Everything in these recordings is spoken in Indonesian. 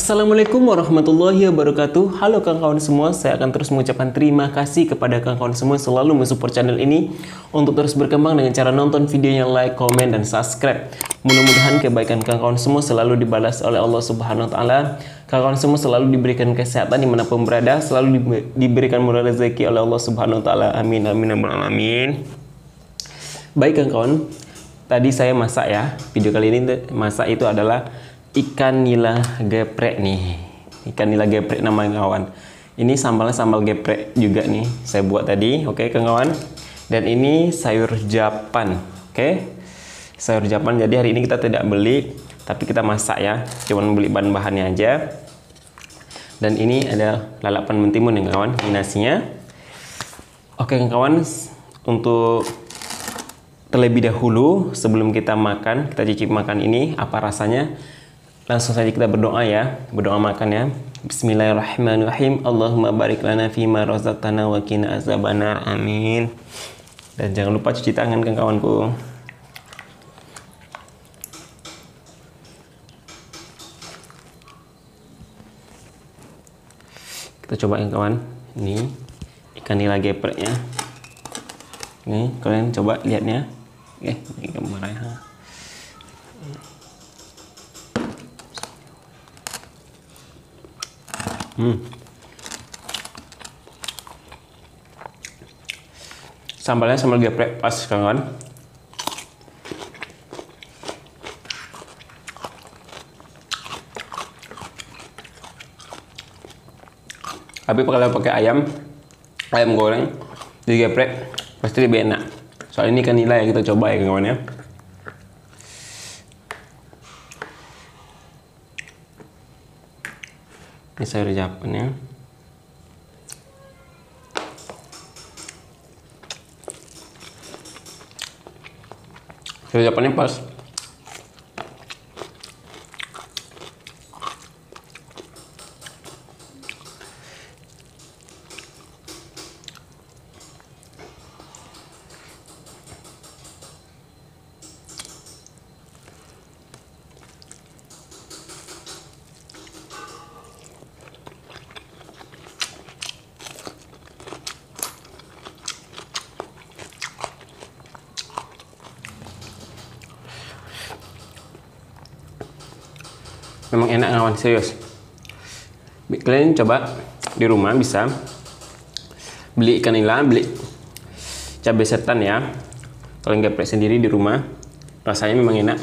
Assalamualaikum warahmatullahi wabarakatuh. Halo kawan-kawan semua, saya akan terus mengucapkan terima kasih kepada kawan-kawan semua yang selalu mensupport channel ini untuk terus berkembang dengan cara nonton videonya, like, komen, dan subscribe. Mudah-mudahan kebaikan kawan-kawan semua selalu dibalas oleh Allah Subhanahu wa Ta'ala. Kawan-kawan semua selalu diberikan kesehatan dimanapun berada, selalu diberikan murah rezeki oleh Allah Subhanahu wa Ta'ala. Amin, amin, amin, amin. Baik kawan-kawan, tadi saya masak ya. Video kali ini masak itu adalah ikan nila geprek nih. Ikan nila geprek namanya kawan. Ini sambalnya sambal geprek juga nih. Saya buat tadi, oke kawan. Dan ini sayur japan, oke. Sayur japan. Jadi hari ini kita tidak beli, tapi kita masak ya. Cuman beli bahan-bahannya aja. Dan ini ada lalapan mentimun nih kawan. Ini nasinya. Oke kawan, untuk terlebih dahulu sebelum kita makan, kita cicip makan ini apa rasanya. Langsung saja kita berdoa ya, berdoa makan ya. Bismillahirrahmanirrahim. Allahumma barik lana fima razaqtana wa qina azabannar. Amin. Dan jangan lupa cuci tangan kan kawanku. Kita cobain kawan. Ini ikan nila gepreknya. Nih, kalian coba lihatnya. Oke, ini gambarnya. Sambalnya sambal geprek pas kawan. Tapi kalau pakai ayam goreng di geprek pasti lebih enak. Soal ini kan nila yang kita coba ya kawan ya. Ini sayur japan ya. Sayur japannya pas. Memang enak kawan, serius. Kalian coba di rumah bisa beli ikan nila, beli cabai setan ya. Kalian geprek sendiri di rumah, rasanya memang enak.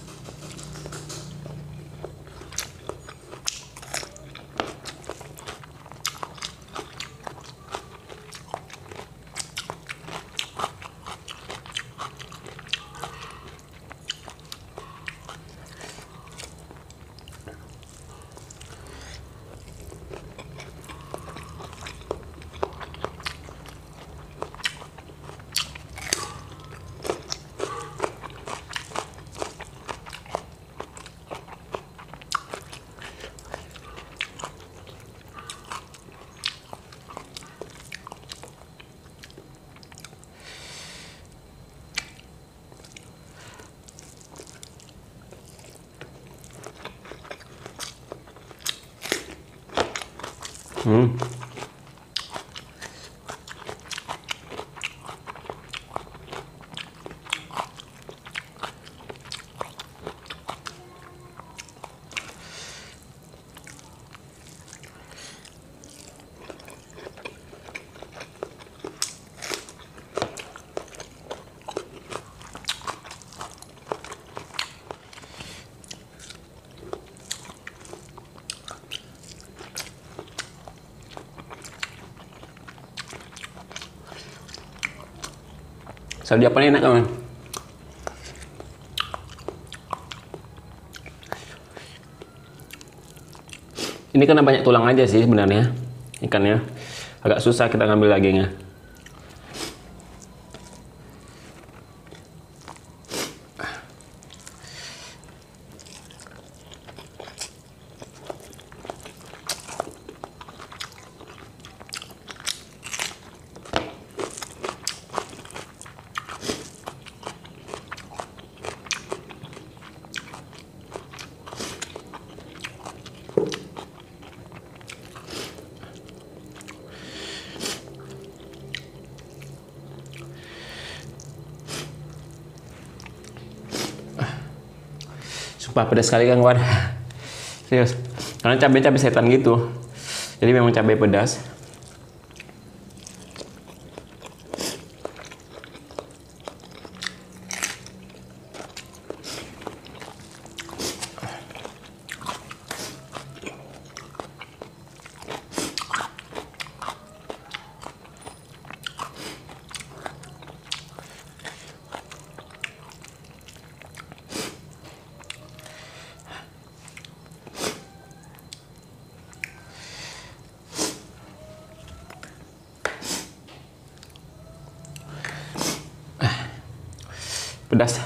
Sayur japan enak kawan. Ini karena banyak tulang aja sih sebenarnya ikannya. Agak susah kita ngambil dagingnya. Wah, pedas sekali kan kawan. Serius. Karena cabai setan gitu. Jadi memang cabai pedas. Pedas.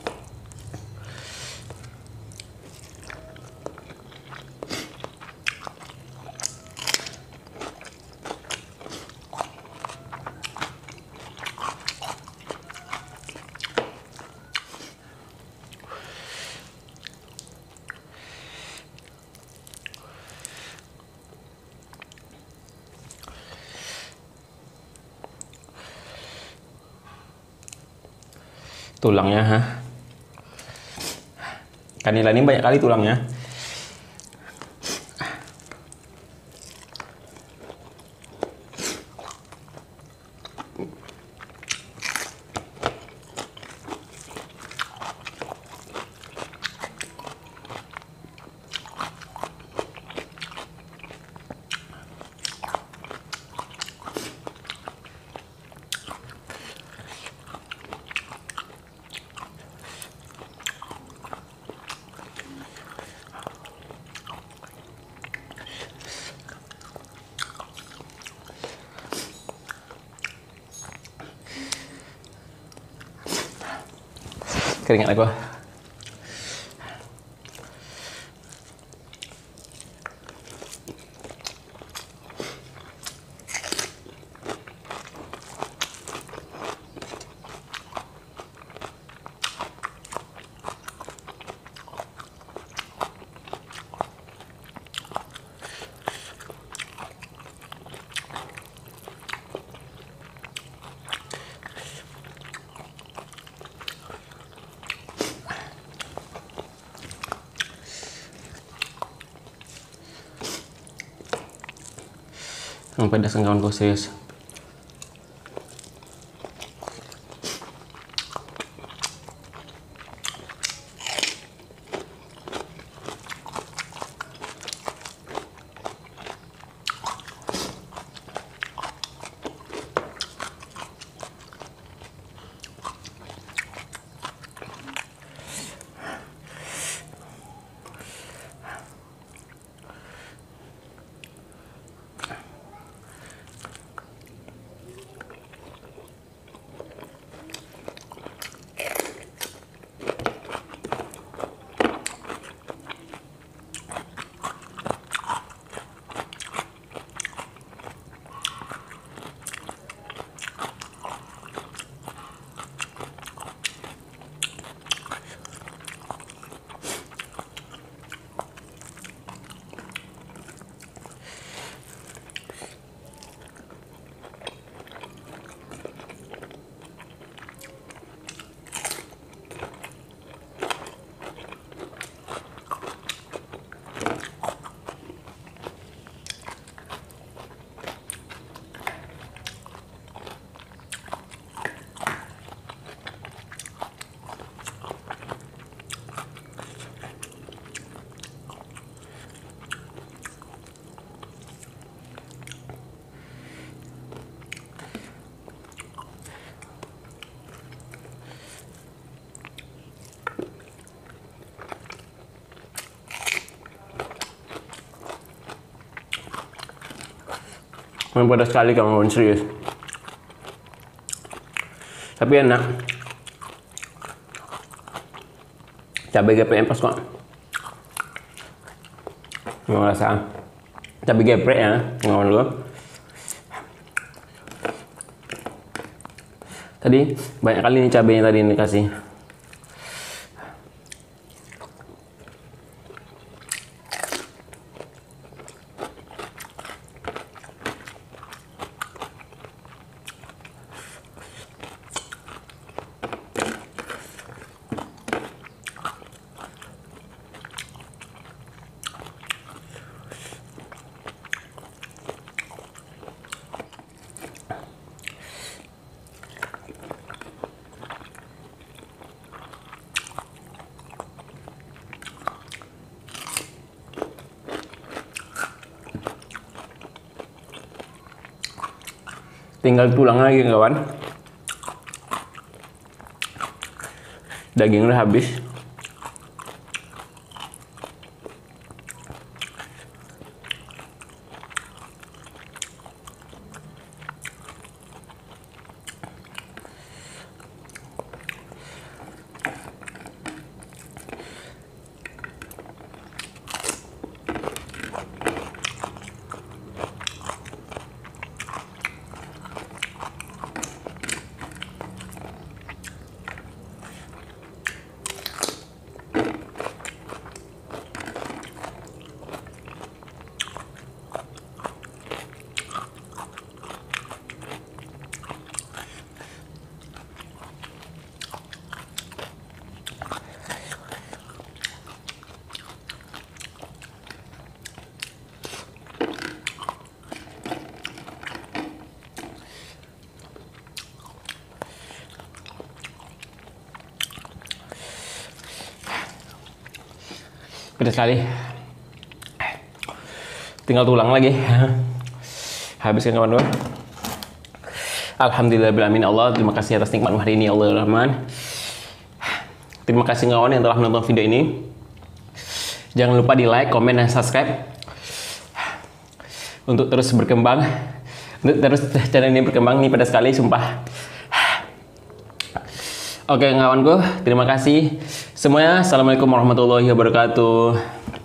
Tulangnya, kanila ini banyak kali tulangnya. Keringat aku. Yang pedas kawanku, serius. Memang pedas sekali kawan, serius. Tapi enak. Cabai geprek pas kok. Nggak rasa cabai geprek ya, kawan dulu. Tadi banyak kali nih cabainya tadi ini kasih. Tinggal tulang lagi kawan. Dagingnya habis. Pedas sekali. Tinggal tulang lagi. Habiskan kawan-kawan. Alhamdulillahirrahmanirrahim. Allah, terima kasih atas nikmat hari ini Allah Rahman. Terima kasih kawan yang telah menonton video ini. Jangan lupa di like, komen, dan subscribe untuk terus berkembang. Untuk terus channel ini berkembang. Ini pedas sekali, sumpah. Oke kawanku, terima kasih semuanya. Assalamualaikum warahmatullahi wabarakatuh.